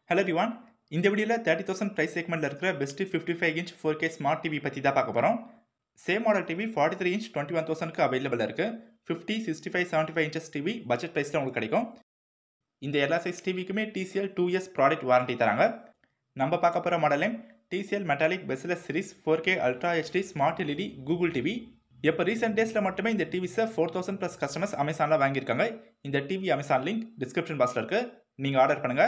Hello everyone. இந்த வீடியோல 30,000 price segmentல இருக்கிற best 55 inch 4K smart TV பத்தி தான் பார்க்க போறோம். Same model TV 43 inch 21,000 க்கு available இருக்கு. 50, 65, 75 inches TV budget priceல உங்களுக்கு கிடைக்கும். இந்த எல்லா size TVக்குமே TCL 2 years product warranty தராங்க. நம்ம பார்க்க போற model name TCL Metallic Bezel-Less Series 4K Ultra HD Smart LED Google TV. இப்போ recent daysல மட்டுமே இந்த TVஸை 4,000 plus customers Amazonல வாங்கியிருக்காங்க. இந்த TV Amazon link description boxல இருக்கு. நீங்க ஆர்டர் பண்ணுங்க.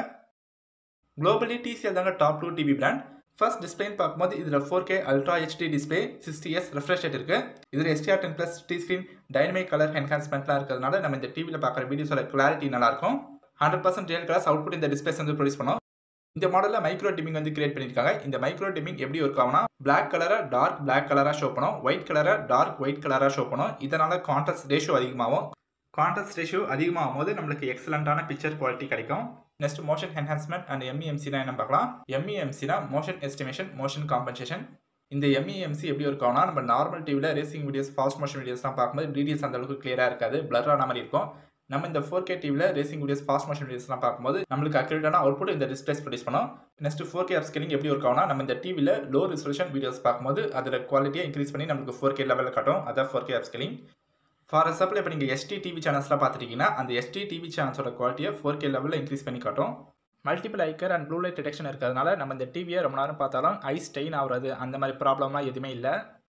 Globally, TCL தாங்க டாப் 2 TV பிராண்ட். ஃபர்ஸ்ட் டிஸ்பிளேன்னு பார்க்கும்போது இதில் 4K Ultra HD display 60Hz refresh rate இருக்கு. இதில் STR10+ T screen dynamic colour என்ஹான்ஸ்மெண்ட்லாம் இருக்கிறதுனால நம்ம இந்த டிவியில் பார்க்குற வீடியோஸோட கிளாரிட்டி நல்லாயிருக்கும். 100% ரியல் கலர்ஸ் அவுட்புட் இந்த டிஸ்பிளேஸ் வந்து ப்ரொடியூஸ் பண்ணும். இந்த மாடலில் மைக்ரோ டிமிங் வந்து கிரியேட் பண்ணியிருக்காங்க. இந்த மைக்ரோ டிமிங் எப்படி ஒர்க் ஆகும்னா பிளாக் கலரை டார்க் பிளாக் கலராக ஷோ பண்ணும், ஒயிட் கலரை டார்க் ஒயிட் கலராக ஷோ பண்ணும். இதனால கான்ட்ராஸ்ட் ரேஷியோ அதிகமாகும். கான்ட்ராஸ்ட் ரேஷியோ அதிகமாகும் போது நம்மளுக்கு எக்ஸலண்டான பிக்சர் குவாலிட்டி கிடைக்கும். Next motion enhancement and MEMC என்ன பார்க்கலாம். MEMCனா மோஷன் எஸ்டிமேஷன் மோஷன் காம்பன்சேஷன். இந்த MEMC எப்படி இருக்காங்கன்னா நம்ம நார்மல் டிவியில் ரேசிங் வீடியோஸ் ஃபாஸ்ட் மோஷன் வீடியோஸ்லாம் பார்க்கும்போது டீடைல்ஸ் அந்த அளவுக்கு கிளியராக இருக்காது, பிளர் ஆன மாதிரி இருக்கும். நம்ம இந்த 4K டிவியில் ரேசிங் வீடியோஸ் ஃபாஸ்ட் மோஷன் வீடியோஸ்லாம் பார்க்கும்போது நம்மளுக்கு அக்யூரேட்டான அவுட்புட் இந்த டிஸ்பிளேஸ் ப்ரொடியூஸ் பண்ணும். நெக்ஸ்ட் 4K அப்ஸ்கேலிங் எப்படி இருக்காங்கன்னா நம்ம இந்த டிவியில் லோ ரெசல்யூஷன் வீடியோஸ் பார்க்கும்போது அதோட குவாலிட்டியை இன்க்ரீஸ் பண்ணி நமக்கு 4K லெவலில் காட்டும். அதான் 4K அப்ஸ்கேலிங். ஃபார் எக்ஸாம்பிள் இப்போ நீங்கள் SD டிவி சேனல்ஸ்லாம் பார்த்துட்டீங்கன்னா அந்த SD டிவி சேனல்ஸோட குவாலிட்டியை 4K லெவலில் இன்க்ரீஸ் பண்ணி காட்டும். Multiple eye care and blue light detection இருக்கிறதுனால நம்ம இந்த டிவியை ரொம்ப நேரம் பார்த்தாலும் ஐ ஸ்டெயின் ஆகுறது அந்த மாதிரி ப்ராப்ளம்லாம் எதுவுமே இல்லை.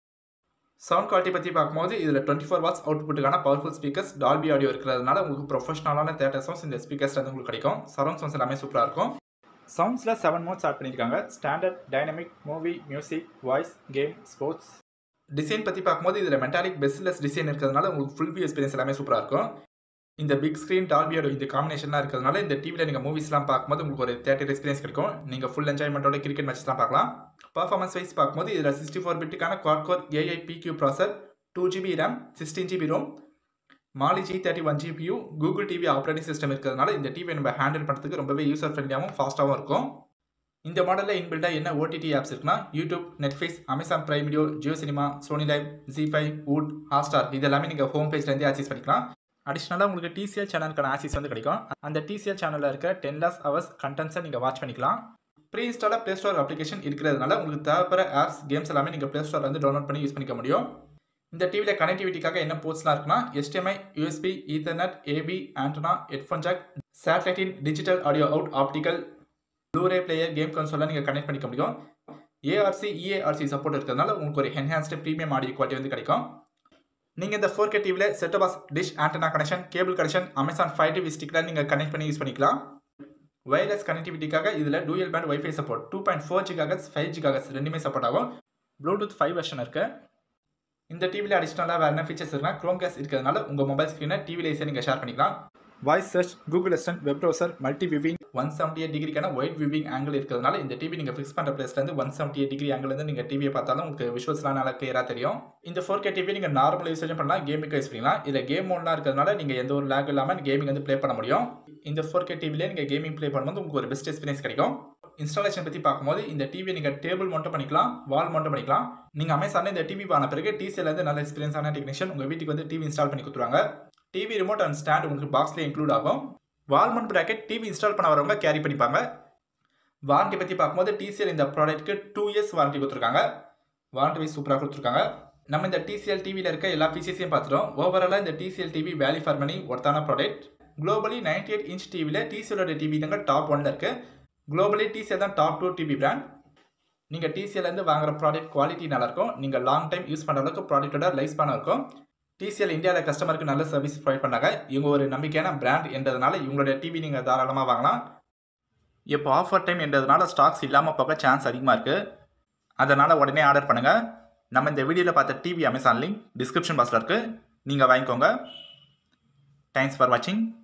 சவுண்ட் குவாலிட்டி பற்றி பார்க்கும்போது இதில் 24 வாட்ஸ் அவுட்புட்டுக்கான பவர்ஃபுல் ஸ்பீக்கர்ஸ் டால்பி ஆடியோ இருக்கிறதுனால உங்களுக்கு ப்ரொஃபஷனலான தேட்டர் சவுண்ட்ஸ் இந்த ஸ்பீக்கர்ஸ் வந்து உங்களுக்கு கிடைக்கும். சரௌண்ட் சவுண்ட்ஸ் எல்லாமே சூப்பராக இருக்கும். சவுண்ட்ஸில் 7 மோட்ஸ் ஆட் பண்ணியிருக்காங்க. Standard, dynamic, movie, music, voice, game, sports. Design பற்றி பார்க்கும்போது இதில் மெட்டாலிக் பெஸ்ட்லெஸ் டிசைன் இருக்கிறதுனால உங்களுக்கு ஃபுல் வியூ எக்ஸ்பீரியன்ஸ் எல்லாமே சூப்பராக இருக்கும். இந்த பிக் ஸ்க்ரீன் டால்பியோட இந்த காம்பினேஷன்லாம் இருக்கிறதுனால இந்த டிவியில் நீங்கள் மூவிஸ்லாம் பார்க்கும்போது உங்களுக்கு ஒரு தியேட்டர் எக்ஸ்பீரியன்ஸ் கிடைக்கும். நீங்கள் ஃபுல் என்ஜாய்மெண்ட்டோட கிரிக்கெட் மேட்ச்லாம் பார்க்கலாம். பர்ஃபார்மன்ஸ் வைஸ் பார்க்கும்போது இதில் 64 பிட்டுக்கான குவாட் கோர் AI PQ ப்ராசர், 2GB RAM, 16GB ROM, Mali G31 GPU, Google TV operating system இருக்கிறதுனால இந்த டிவியை நம்ம ஹேண்டில் பண்ணுறதுக்கு ரொம்பவே யூசர் ஃப்ரெண்ட்லியாகவும் ஃபாஸ்ட்டாகவும் இருக்கும். இந்த மாடலில் இன்பில்டாக என்ன OTT ஆப்ஸ் இருக்குன்னா YouTube, Netflix, Amazon Prime video, Jio cinema, Sony LIV, Z5, Voot, Hotstar இது எல்லாமே நீங்கள் ஹோம் பேஜ்லேருந்தே ஆக்சஸ் பண்ணிக்கலாம். அடிஷ்னலாக உங்களுக்கு TCL சேனலுக்கான ஆக்சஸ் வந்து கிடைக்கும். அந்த TCL சேனலில் இருக்க 10 hours கண்டென்ட்ஸை நீங்கள் வாட்ச் பண்ணிக்கலாம். ப்ரீ இன்ஸ்டாலாக ப்ளே ஸ்டோர் அப்ளிகேஷன் இருக்கிறதுனால உங்களுக்கு தேவைப்படுற ஆப்ஸ், கேம்ஸ் எல்லாமே நீங்கள் ப்ளே ஸ்டோரில் வந்து டவுன்லோட் பண்ணி யூஸ் பண்ணிக்க முடியும். இந்த டிவியில் கனெக்டிவிட்டிக்காக என்ன போர்ட்ஸ்லாம் இருக்குன்னா HDMI, USB, Ethernet, AB, antenna, headphone jack, சேட்டலைட்டின் digital audio out, optical, Blu-ray player, game கன்சோல்லாம் நீங்கள் கனெக்ட் பண்ணிக்க முடியும். ARC, EARC சப்போர்ட் இருக்கிறதுனால உங்களுக்கு ஒரு என்ஹான்ஸ்டு ப்ரீமியம் ஆடியோ குவாலிட்டி வந்து கிடைக்கும். நீங்கள் இந்த 4K டிவியில் set box, dish, antenna connection, cable connection, Amazon 5 TV ஸ்டிக்கில் நீங்கள் கனெக்ட் பண்ணி யூஸ் பண்ணிக்கலாம். வயர்லெஸ் கனெக்டிவிட்டிக்காக இதில் dual band WiFi support 2.4 GHz, 5 GHz ரெண்டுமே சப்போர்ட் ஆகும். ப்ளூடூத் 5 வெர்ஷன் இருக்குது. இந்த டிவியில் அடிஷ்னலாக வேறு என்ன ஃபீச்சர்ஸ் இருக்குன்னா க்ரோம்காஸ்ட் இருக்கிறதுனால உங்கள் மொபைல் ஸ்க்ரீனை டிவியில் ஈஸியாக நீங்கள் ஷேர் பண்ணிக்கலாம். Voice search, Google assistant, web browser, multi viewing, 178 டிகிரிக்கான ஒயிட் வியூவிங் ஆங்கிள் இருக்கிறதுனால இந்த டிவி நீங்கள் ஃபிக்ஸ் பண்ணுற பிளேஸ்லேருந்து 178 டிகிரி ஆங்கிலேருந்து நீங்கள் டிவியை பார்த்தாலும் உங்களுக்கு விஷுவல்ஸ்லாம் நல்லா கிளியராக தெரியும். இந்த 4K டிவி நீங்கள் நார்மல் யூசேஜ் பண்ணலாம், கேமிங்காக யூஸ் பண்ணிக்கலாம். இதில் கேம் மோட்லாம் இருக்கிறதுனால நீங்கள் எந்த ஒரு லேக் இல்லாமல் கேமிங் வந்து ப்ளே பண்ண முடியும். இந்த 4K டிவிலே நீங்கள் கேமிங் ப்ளே பண்ணும்போது உங்களுக்கு ஒரு பெஸ்ட் எக்ஸ்பீரியன்ஸ் கிடைக்கும். இன்ஸ்டாலேஷன் பற்றி பார்க்கும்போது இந்த டிவியை நீங்கள் டேபிள் மவுண்ட் பண்ணிக்கலாம், வால் மவுண்ட் பண்ணிக்கலாம். நீங்கள் அமேசானில் இந்த டிவி வாங்கின பிறகு TCL வந்து நல்ல எக்ஸ்பீரியன்ஸான டெக்னீஷியன் உங்கள் வீட்டுக்கு வந்து டிவி இன்ஸ்டால் பண்ணி கொடுத்துருவாங்க. டிவி ரிமோட் அண்ட் ஸ்டாண்ட் உங்களுக்கு பாக்ஸ்லேயே இன்க்ளூட் ஆகும். Wall mount bracket TV install பண்ண வரவங்க கேரி பண்ணிப்பாங்க. வாரண்டி பற்றி பார்க்கும்போது TCL இந்த ப்ராடக்ட்டுக்கு 2 years வாரண்டி கொடுத்துருக்காங்க. வாரண்டி வைஸ் சூப்பராக கொடுத்துருக்காங்க. நம்ம இந்த TCL டிவியில் இருக்க எல்லா ஃபீச்சர்ஸையும் பார்த்துட்டோம். ஓவராலாக இந்த TCL TV value for money ஒர்த்தான ப்ராடக்ட். குளோபலி 98 inch டிவியில் TCLோட டிவி தாங்க டாப் 1ல இருக்குது. குளோபலி TCL தான் டாப் 2 டிவி பிராண்ட். நீங்கள் TCLலேருந்து வாங்குற ப்ராடக்ட் குவாலிட்டி நல்லாயிருக்கும். நீங்கள் லாங் டைம் யூஸ் பண்ணுற அளவுக்கு ப்ராடக்ட்டோட லைஃப் ஸ்பேனாக இருக்கும். TCL இந்தியாவில் கஸ்டமருக்கு நல்ல சர்வீஸ் ப்ரொவைட் பண்ணாங்க. இவங்க ஒரு நம்பிக்கையான பிராண்ட் என்றதுனால இவங்களோட டிவி நீங்கள் தாராளமாக வாங்கலாம். இப்போ ஆஃபர் டைம் என்றதுனால ஸ்டாக்ஸ் இல்லாமல் போக சான்ஸ் அதிகமாக இருக்குது. அதனால் உடனே ஆர்டர் பண்ணுங்கள். நம்ம இந்த வீடியோவில் பார்த்த டிவி அமேசான் லிங்க் டிஸ்கிரிப்ஷன் பாக்ஸில் இருக்குது, நீங்கள் வாங்கிக்கோங்க. தேங்க்ஸ் ஃபார் வாட்சிங்.